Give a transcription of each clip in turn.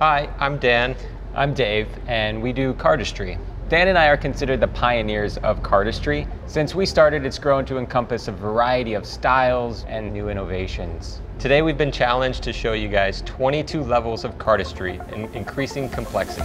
Hi, I'm Dan. I'm Dave, and we do cardistry. Dan and I are considered the pioneers of cardistry. Since we started, it's grown to encompass a variety of styles and new innovations. Today we've been challenged to show you guys 22 levels of cardistry in increasing complexity.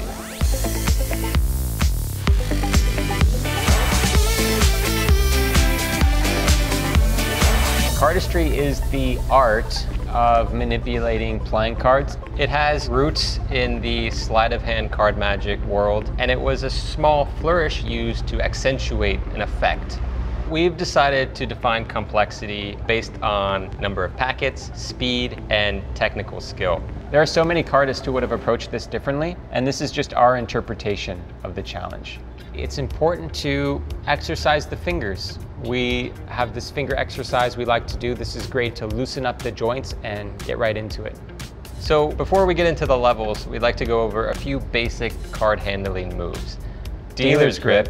Cardistry is the art of manipulating playing cards. It has roots in the sleight of hand card magic world, and it was a small flourish used to accentuate an effect. We've decided to define complexity based on number of packets, speed, and technical skill. There are so many cardists who would have approached this differently, and this is just our interpretation of the challenge. It's important to exercise the fingers. We have this finger exercise we like to do. This is great to loosen up the joints and get right into it. So before we get into the levels, we'd like to go over a few basic card handling moves. Dealer's grip,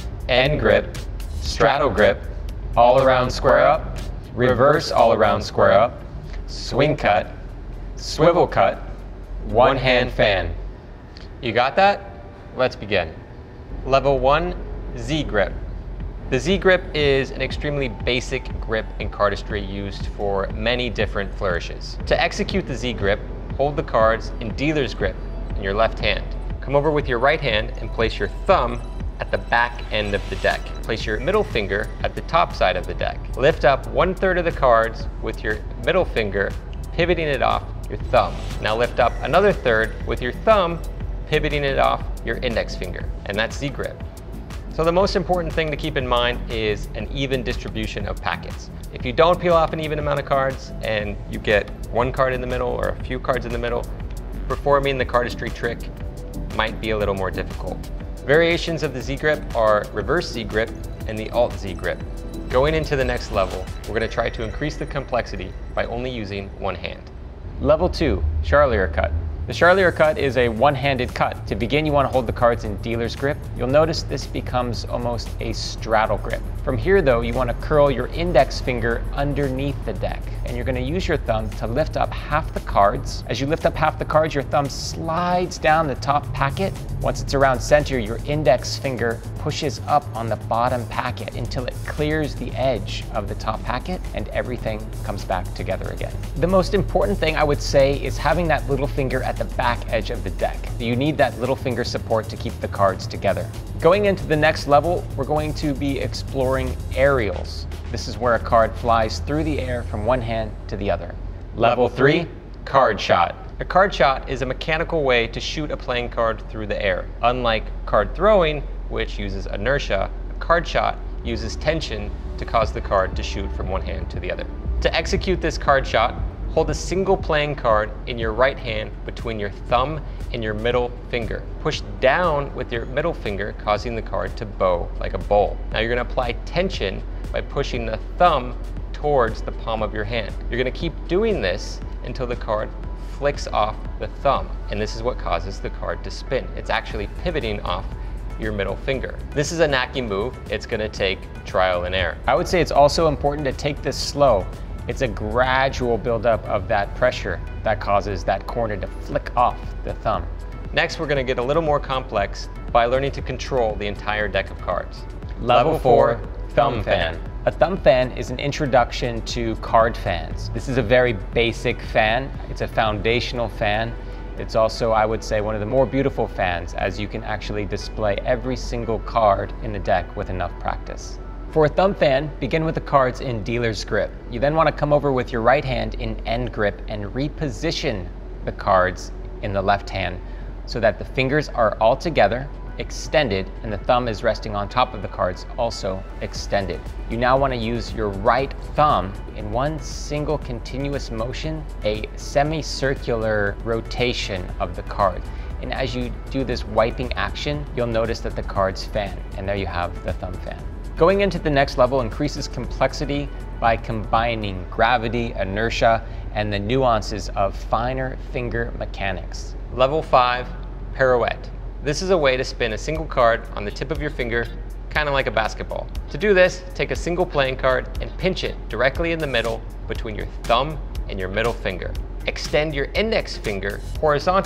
end grip, straddle grip, all around square up, reverse all around square up, swing cut, swivel cut, one hand fan. You got that? Let's begin. Level 1, Z grip. The Z grip is an extremely basic grip in cardistry used for many different flourishes. To execute the Z grip, hold the cards in dealer's grip in your left hand. Come over with your right hand and place your thumb at the back end of the deck. Place your middle finger at the top side of the deck. Lift up 1/3 of the cards with your middle finger, pivoting it off your thumb. Now lift up another third with your thumb, pivoting it off your index finger, and that's Z grip. So the most important thing to keep in mind is an even distribution of packets. If you don't peel off an even amount of cards and you get one card in the middle or a few cards in the middle, performing the cardistry trick might be a little more difficult. Variations of the Z grip are reverse Z grip and the alt Z grip. Going into the next level, we're going to try to increase the complexity by only using one hand. Level 2, Charlier cut. The Charlier cut is a one-handed cut. To begin, you want to hold the cards in dealer's grip. You'll notice this becomes almost a straddle grip. From here though, you want to curl your index finger underneath the deck, and you're going to use your thumb to lift up half the cards. As you lift up half the cards, your thumb slides down the top packet. Once it's around center, your index finger pushes up on the bottom packet until it clears the edge of the top packet and everything comes back together again. The most important thing I would say is having that little finger at the back edge of the deck. You need that little finger support to keep the cards together. Going into the next level, we're going to be exploring aerials. This is where a card flies through the air from one hand to the other. Level 3, card shot. A card shot is a mechanical way to shoot a playing card through the air. Unlike card throwing, which uses inertia, a card shot uses tension to cause the card to shoot from one hand to the other. To execute this card shot, hold a single playing card in your right hand between your thumb and your middle finger. Push down with your middle finger, causing the card to bow like a bowl. Now you're going to apply tension by pushing the thumb towards the palm of your hand. You're going to keep doing this until the card flicks off the thumb, and this is what causes the card to spin. It's actually pivoting off your middle finger. This is a knacky move. It's going to take trial and error. I would say it's also important to take this slow. It's a gradual buildup of that pressure that causes that corner to flick off the thumb. Next, we're going to get a little more complex by learning to control the entire deck of cards. Level 4, thumb fan. A thumb fan is an introduction to card fans. This is a very basic fan. It's a foundational fan. It's also, I would say, one of the more beautiful fans, as you can actually display every single card in the deck with enough practice. For a thumb fan, begin with the cards in dealer's grip. You then want to come over with your right hand in end grip and reposition the cards in the left hand so that the fingers are all together, extended, and the thumb is resting on top of the cards, also extended. You now want to use your right thumb in one single continuous motion, a semicircular rotation of the card. And as you do this wiping action, you'll notice that the cards fan, and there you have the thumb fan. Going into the next level increases complexity by combining gravity, inertia, and the nuances of finer finger mechanics. Level 5, pirouette. This is a way to spin a single card on the tip of your finger, kind of like a basketball. To do this, take a single playing card and pinch it directly in the middle between your thumb and your middle finger. Extend your index finger horizontally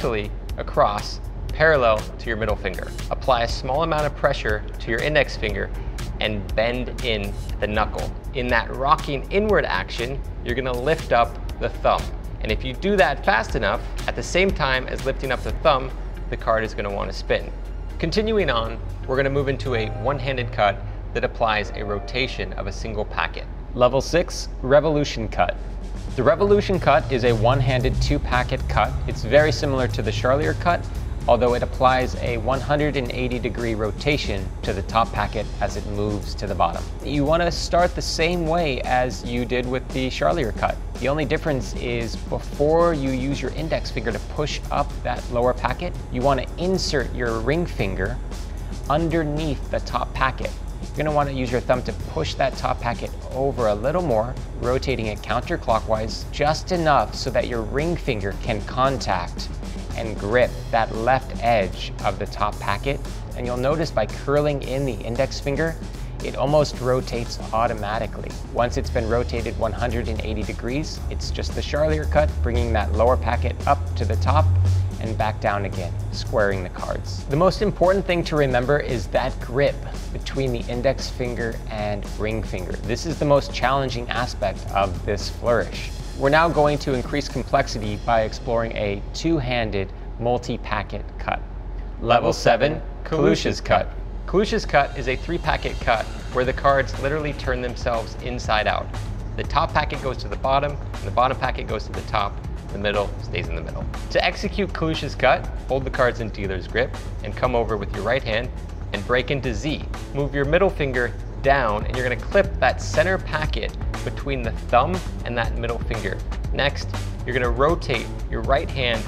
across parallel to your middle finger. Apply a small amount of pressure to your index finger and bend in the knuckle. In that rocking inward action, you're gonna lift up the thumb. And if you do that fast enough, at the same time as lifting up the thumb, the card is gonna wanna spin. Continuing on, we're gonna move into a one-handed cut that applies a rotation of a single packet. Level 6, Revolution Cut. The Revolution Cut is a one-handed 2-packet cut. It's very similar to the Charlier cut, although it applies a 180-degree rotation to the top packet as it moves to the bottom. You want to start the same way as you did with the Charlier cut. The only difference is before you use your index finger to push up that lower packet, you want to insert your ring finger underneath the top packet. You're going to want to use your thumb to push that top packet over a little more, rotating it counterclockwise just enough so that your ring finger can contact and grip that left edge of the top packet. And you'll notice by curling in the index finger, it almost rotates automatically. Once it's been rotated 180 degrees, it's just the Charlier cut, bringing that lower packet up to the top and back down again, squaring the cards. The most important thing to remember is that grip between the index finger and ring finger. This is the most challenging aspect of this flourish. We're now going to increase complexity by exploring a two-handed multi-packet cut. Level 7, Kalusha's Cut. Kalusha's Cut is a 3-packet cut where the cards literally turn themselves inside out. The top packet goes to the bottom, and the bottom packet goes to the top. The middle stays in the middle. To execute Kalusha's Cut, hold the cards in dealer's grip and come over with your right hand and break into Z. Move your middle finger down and you're gonna clip that center packet between the thumb and that middle finger. Next, you're gonna rotate your right hand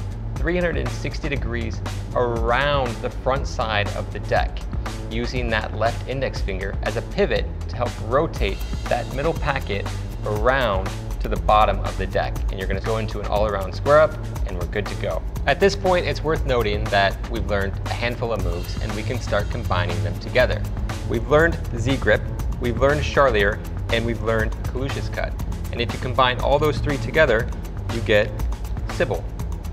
360 degrees around the front side of the deck, using that left index finger as a pivot to help rotate that middle packet around to the bottom of the deck. And you're gonna go into an all-around square up and we're good to go. At this point, it's worth noting that we've learned a handful of moves and we can start combining them together. We've learned Z-grip, we've learned Charlier, and we've learned Kalusha's Cut. And if you combine all those three together, you get Sybil.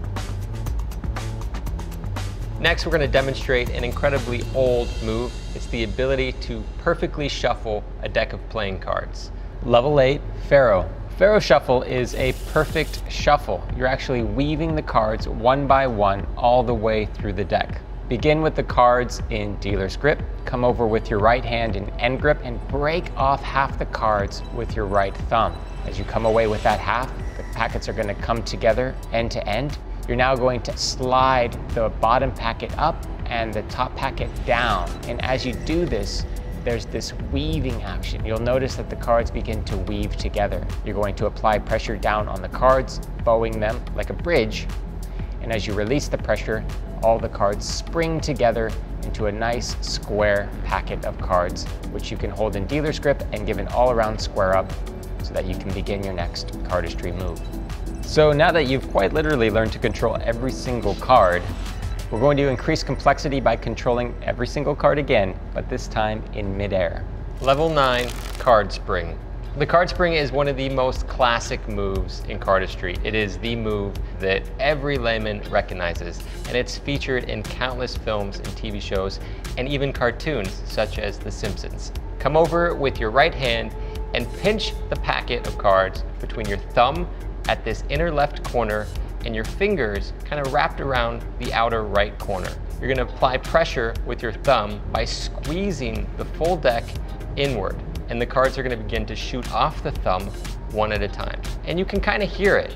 Next, we're going to demonstrate an incredibly old move. It's the ability to perfectly shuffle a deck of playing cards. Level 8, Pharaoh. Pharaoh Shuffle is a perfect shuffle. You're actually weaving the cards one by one all the way through the deck. Begin with the cards in dealer's grip, come over with your right hand in end grip and break off half the cards with your right thumb. As you come away with that half, the packets are going to come together end to end. You're now going to slide the bottom packet up and the top packet down. And as you do this, there's this weaving action. You'll notice that the cards begin to weave together. You're going to apply pressure down on the cards, bowing them like a bridge. And as you release the pressure, all the cards spring together into a nice square packet of cards, which you can hold in dealer's grip and give an all-around square up so that you can begin your next cardistry move. So now that you've quite literally learned to control every single card, we're going to increase complexity by controlling every single card again, but this time in midair. Level 9, Card Spring. The card spring is one of the most classic moves in cardistry. It is the move that every layman recognizes, and it's featured in countless films and TV shows, and even cartoons such as The Simpsons. Come over with your right hand and pinch the packet of cards between your thumb at this inner left corner and your fingers kind of wrapped around the outer right corner. You're going to apply pressure with your thumb by squeezing the full deck inward, and the cards are going to begin to shoot off the thumb one at a time. And you can kind of hear it.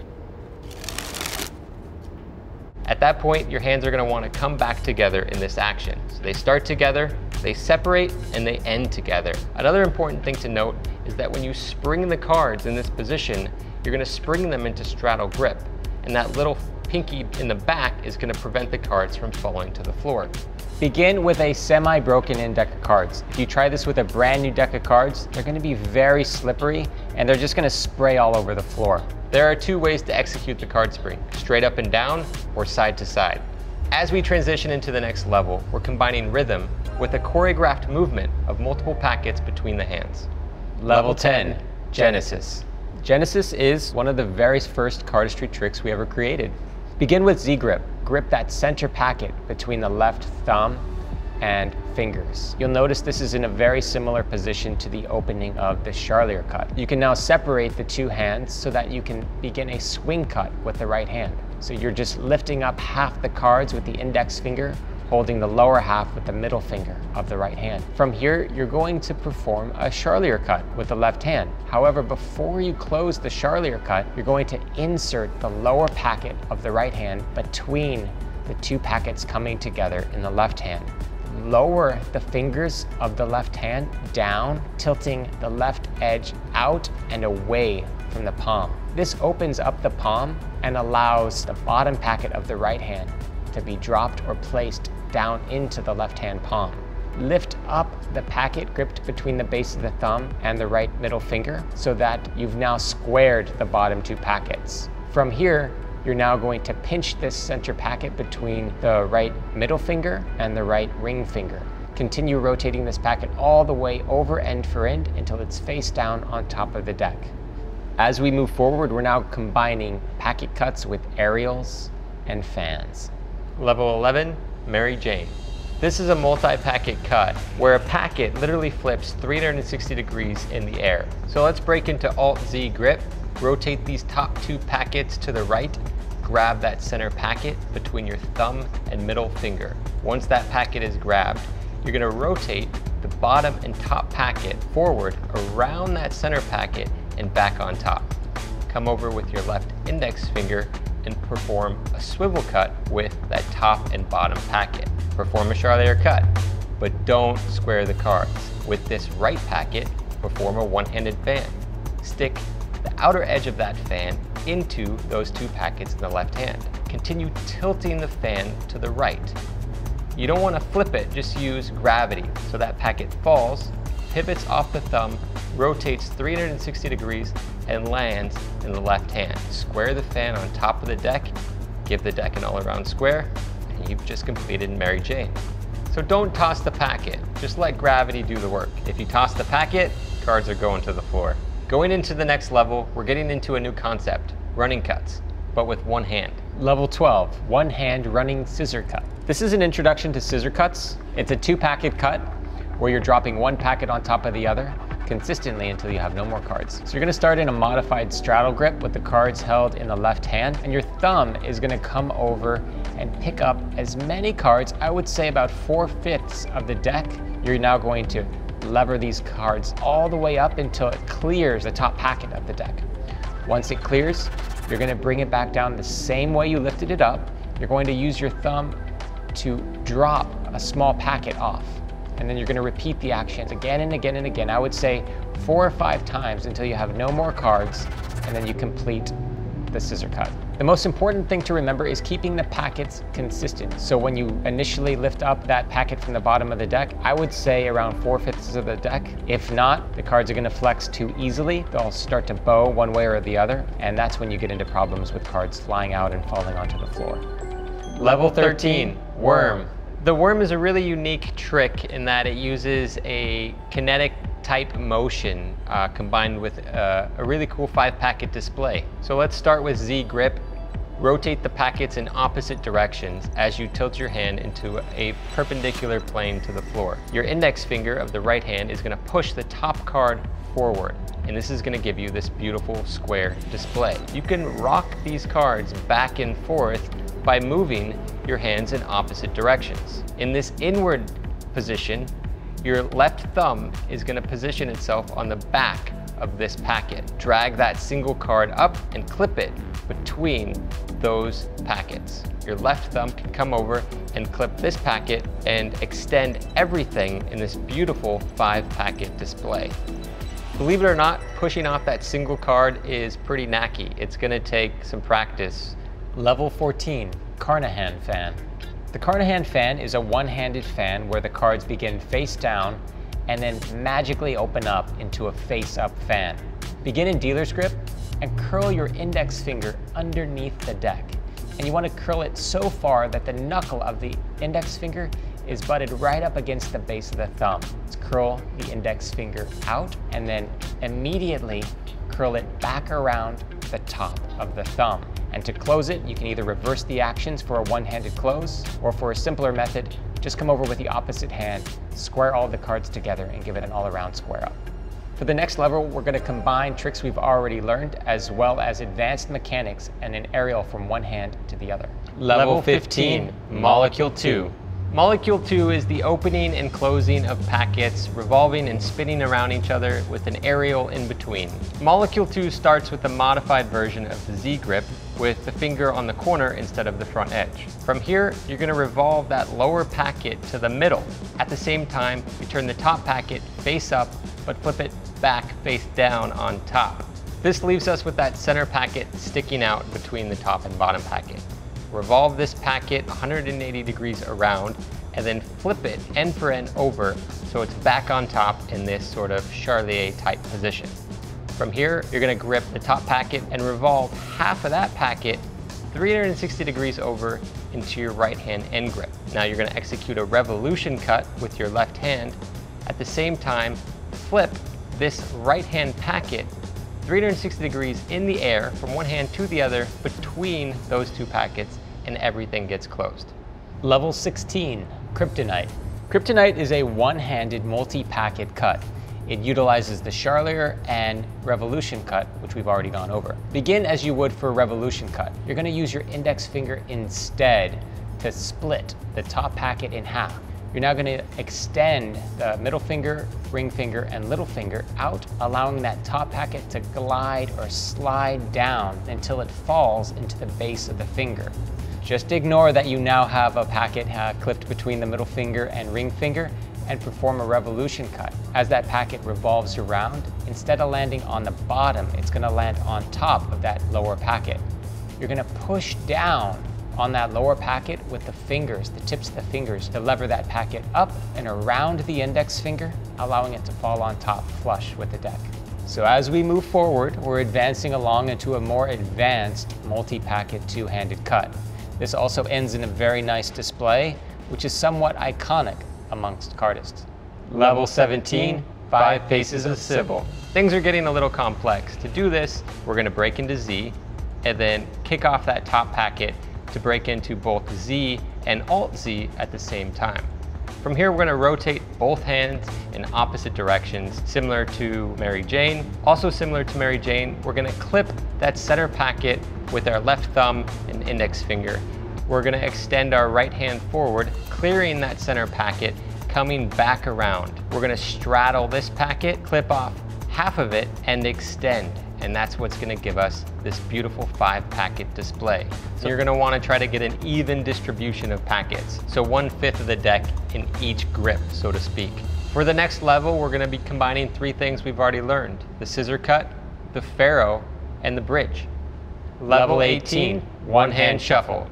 At that point, your hands are going to want to come back together in this action. So they start together, they separate, and they end together. Another important thing to note is that when you spring the cards in this position, you're going to spring them into straddle grip. And that little pinky in the back is going to prevent the cards from falling to the floor. Begin with a semi-broken in deck of cards. If you try this with a brand new deck of cards, they're going to be very slippery and they're just going to spray all over the floor. There are two ways to execute the card spring, straight up and down or side to side. As we transition into the next level, we're combining rhythm with a choreographed movement of multiple packets between the hands. Level 10, Genesis. Genesis is one of the very first cardistry tricks we ever created. Begin with Z-grip. grip that center packet between the left thumb and fingers. You'll notice this is in a very similar position to the opening of the Charlier cut. You can now separate the two hands so that you can begin a swing cut with the right hand. So you're just lifting up half the cards with the index finger, holding the lower half with the middle finger of the right hand. From here, you're going to perform a Charlier cut with the left hand. However, before you close the Charlier cut, you're going to insert the lower packet of the right hand between the two packets coming together in the left hand. Lower the fingers of the left hand down, tilting the left edge out and away from the palm. This opens up the palm and allows the bottom packet of the right hand to be dropped or placed down into the left hand palm. Lift up the packet gripped between the base of the thumb and the right middle finger so that you've now squared the bottom two packets. From here, you're now going to pinch this center packet between the right middle finger and the right ring finger. Continue rotating this packet all the way over end for end until it's face down on top of the deck. As we move forward, we're now combining packet cuts with aerials and fans. Level 11, Mary Jane. This is a multi-packet cut where a packet literally flips 360 degrees in the air. So let's break into Alt-Z grip, rotate these top two packets to the right, grab that center packet between your thumb and middle finger. Once that packet is grabbed, you're gonna rotate the bottom and top packet forward around that center packet and back on top. Come over with your left index finger and perform a swivel cut with that top and bottom packet. Perform a Charlier cut, but don't square the cards. With this right packet, perform a one-handed fan. Stick the outer edge of that fan into those two packets in the left hand. Continue tilting the fan to the right. You don't want to flip it, just use gravity. So that packet falls, pivots off the thumb, rotates 360 degrees, and lands in the left hand. Square the fan on top of the deck, give the deck an all-around square, and you've just completed Mary Jane. So don't toss the packet, just let gravity do the work. If you toss the packet, cards are going to the floor. Going into the next level, we're getting into a new concept, running cuts, but with one hand. Level 12, one hand running scissor cut. This is an introduction to scissor cuts. It's a two-packet cut where you're dropping one packet on top of the other consistently until you have no more cards. So you're gonna start in a modified straddle grip with the cards held in the left hand, and your thumb is gonna come over and pick up as many cards, I would say about 4/5 of the deck. You're now going to lever these cards all the way up until it clears the top packet of the deck. Once it clears, you're gonna bring it back down the same way you lifted it up. You're going to use your thumb to drop a small packet off. And then you're gonna repeat the actions again and again and again. I would say 4 or 5 times until you have no more cards, and then you complete the scissor cut. The most important thing to remember is keeping the packets consistent. So when you initially lift up that packet from the bottom of the deck, I would say around 4/5 of the deck. If not, the cards are gonna flex too easily. They'll start to bow one way or the other, and that's when you get into problems with cards flying out and falling onto the floor. Level 13, Worm. The worm is a really unique trick in that it uses a kinetic type motion combined with a really cool 5-packet display. So let's start with Z grip. Rotate the packets in opposite directions as you tilt your hand into a perpendicular plane to the floor. Your index finger of the right hand is going to push the top card forward, and this is going to give you this beautiful square display. You can rock these cards back and forth by moving your hands in opposite directions. In this inward position, your left thumb is going to position itself on the back of this packet. Drag that single card up and clip it between those packets. Your left thumb can come over and clip this packet and extend everything in this beautiful 5-packet display. Believe it or not, pushing off that single card is pretty knacky. It's going to take some practice. Level 14, Carnahan fan. The Carnahan fan is a one-handed fan where the cards begin face down and then magically open up into a face-up fan. Begin in dealer's grip and curl your index finger underneath the deck. And you want to curl it so far that the knuckle of the index finger is butted right up against the base of the thumb. Let's curl the index finger out and then immediately curl it back around the top of the thumb. And to close it, you can either reverse the actions for a one-handed close, or for a simpler method, just come over with the opposite hand, square all the cards together, and give it an all-around square up. For the next level, we're going to combine tricks we've already learned, as well as advanced mechanics and an aerial from one hand to the other. Level 15, Molecule 2. Molecule 2 is the opening and closing of packets, revolving and spinning around each other with an aerial in between. Molecule 2 starts with a modified version of the Z grip with the finger on the corner instead of the front edge. From here, you're going to revolve that lower packet to the middle. At the same time, you turn the top packet face up, but flip it back face down on top. This leaves us with that center packet sticking out between the top and bottom packet. Revolve this packet 180 degrees around and then flip it end for end over so it's back on top in this sort of Charlier type position. From here, you're going to grip the top packet and revolve half of that packet 360 degrees over into your right hand end grip. Now you're going to execute a revolution cut with your left hand. At the same time, flip this right hand packet 360 degrees in the air from one hand to the other between those two packets, and everything gets closed. Level 16, Kryptonite. Kryptonite is a one-handed multi-packet cut. It utilizes the Charlier and revolution cut, which we've already gone over. Begin as you would for a revolution cut. You're going to use your index finger instead to split the top packet in half. You're now going to extend the middle finger, ring finger, and little finger out, allowing that top packet to glide or slide down until it falls into the base of the finger. Just ignore that you now have a packet clipped between the middle finger and ring finger and perform a revolution cut. As that packet revolves around, instead of landing on the bottom, it's going to land on top of that lower packet. You're going to push down on that lower packet with the fingers, the tips of the fingers, to lever that packet up and around the index finger, allowing it to fall on top flush with the deck. So as we move forward, we're advancing along into a more advanced multi-packet two-handed cut. This also ends in a very nice display, which is somewhat iconic amongst cardists. Level 17, 5 Paces of Sybil. Things are getting a little complex. To do this, we're going to break into Z and then kick off that top packet to break into both Z and Alt Z at the same time. From here, we're going to rotate both hands in opposite directions, similar to Mary Jane. Also similar to Mary Jane, we're going to clip that center packet with our left thumb and index finger. We're going to extend our right hand forward, clearing that center packet, coming back around. We're going to straddle this packet, clip off half of it, and extend. And that's what's going to give us this beautiful 5-packet display. So you're going to want to try to get an even distribution of packets. So 1/5 of the deck in each grip, so to speak. For the next level, we're going to be combining 3 things we've already learned: the scissor cut, the faro, and the bridge. Level 18, one-hand shuffle.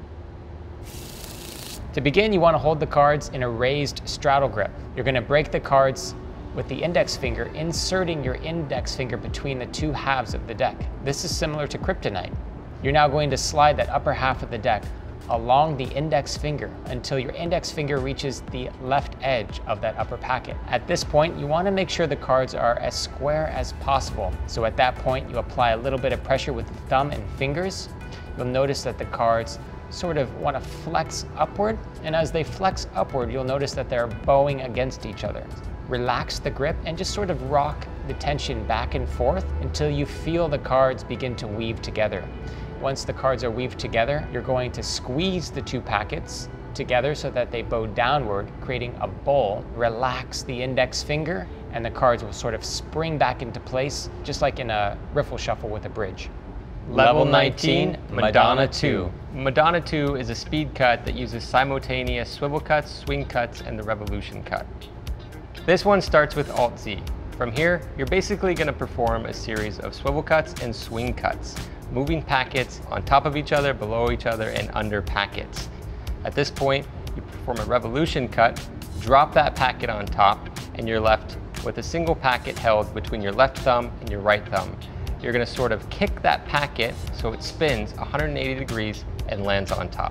To begin, you want to hold the cards in a raised straddle grip. You're going to break the cards with the index finger, inserting your index finger between the two halves of the deck. This is similar to Kryptonite. You're now going to slide that upper half of the deck along the index finger until your index finger reaches the left edge of that upper packet. At this point, you want to make sure the cards are as square as possible. So at that point, you apply a little bit of pressure with the thumb and fingers. You'll notice that the cards sort of want to flex upward, and as they flex upward, you'll notice that they're bowing against each other. Relax the grip and just sort of rock the tension back and forth until you feel the cards begin to weave together. Once the cards are weaved together, you're going to squeeze the two packets together so that they bow downward, creating a bowl. Relax the index finger and the cards will sort of spring back into place, just like in a riffle shuffle with a bridge. Level 19, Madonna 2. Madonna 2 is a speed cut that uses simultaneous swivel cuts, swing cuts, and the revolution cut. This one starts with Alt Z. From here, you're basically going to perform a series of swivel cuts and swing cuts, moving packets on top of each other, below each other, and under packets. At this point, you perform a revolution cut, drop that packet on top, and you're left with a single packet held between your left thumb and your right thumb. You're going to sort of kick that packet so it spins 180 degrees and lands on top.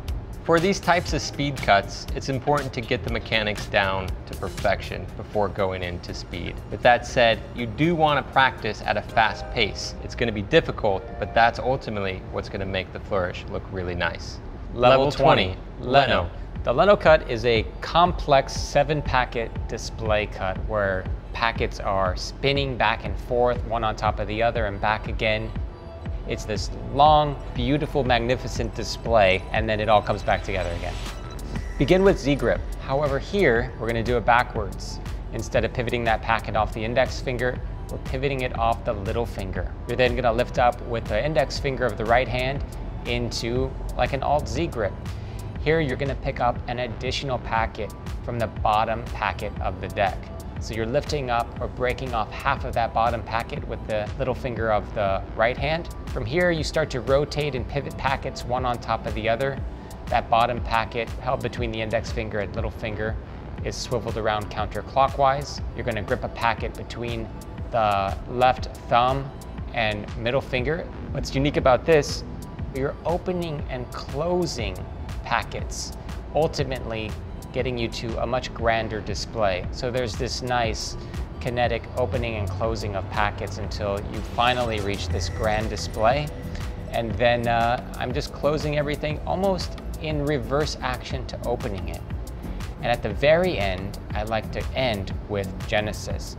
For these types of speed cuts, it's important to get the mechanics down to perfection before going into speed. With that said, you do want to practice at a fast pace. It's going to be difficult, but that's ultimately what's going to make the flourish look really nice. Level 20, Leno. The Leno cut is a complex 7-packet display cut where packets are spinning back and forth, one on top of the other and back again. It's this long, beautiful, magnificent display, and then it all comes back together again. Begin with Z-grip. However, here, we're gonna do it backwards. Instead of pivoting that packet off the index finger, we're pivoting it off the little finger. You're then gonna lift up with the index finger of the right hand into like an Alt-Z grip. Here, you're gonna pick up an additional packet from the bottom packet of the deck. So you're lifting up or breaking off half of that bottom packet with the little finger of the right hand. From here, you start to rotate and pivot packets one on top of the other. That bottom packet held between the index finger and little finger is swiveled around counterclockwise. You're gonna grip a packet between the left thumb and middle finger. What's unique about this, you're opening and closing packets, ultimately getting you to a much grander display. So there's this nice kinetic opening and closing of packets until you finally reach this grand display. And then I'm just closing everything almost in reverse action to opening it. And at the very end, I like to end with Genesis.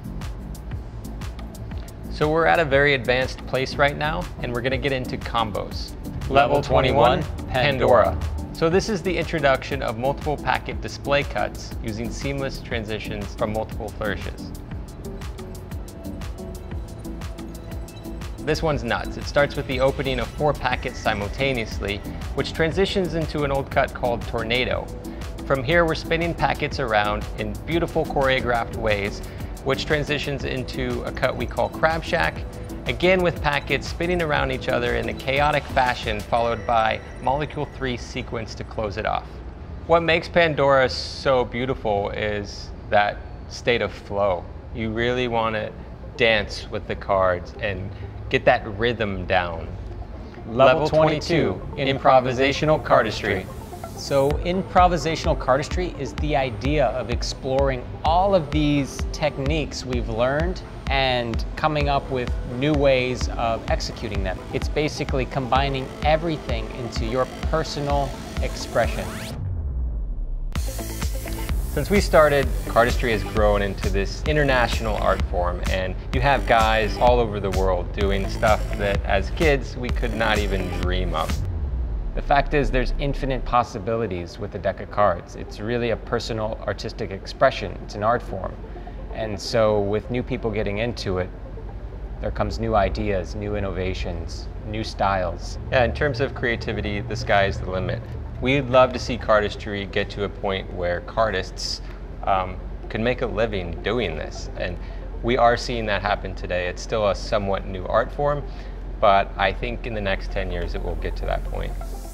So we're at a very advanced place right now, and we're gonna get into combos. Level 21, Pandora. So this is the introduction of multiple packet display cuts using seamless transitions from multiple flourishes. This one's nuts. It starts with the opening of 4 packets simultaneously, which transitions into an old cut called Tornado. From here, we're spinning packets around in beautiful choreographed ways, which transitions into a cut we call Crab Shack, again with packets spinning around each other in a chaotic fashion, followed by Molecule 3 sequence to close it off. What makes Pandora so beautiful is that state of flow. You really want to dance with the cards and get that rhythm down. Level 22, Improvisational Cardistry. So improvisational cardistry is the idea of exploring all of these techniques we've learned and coming up with new ways of executing them. It's basically combining everything into your personal expression. Since we started, cardistry has grown into this international art form, and you have guys all over the world doing stuff that as kids we could not even dream of. The fact is there's infinite possibilities with a deck of cards. It's really a personal artistic expression. It's an art form. And so with new people getting into it, there comes new ideas, new innovations, new styles. Yeah, in terms of creativity, the sky is the limit. We'd love to see cardistry get to a point where cardists can make a living doing this. And we are seeing that happen today. It's still a somewhat new art form, but I think in the next 10 years it will get to that point.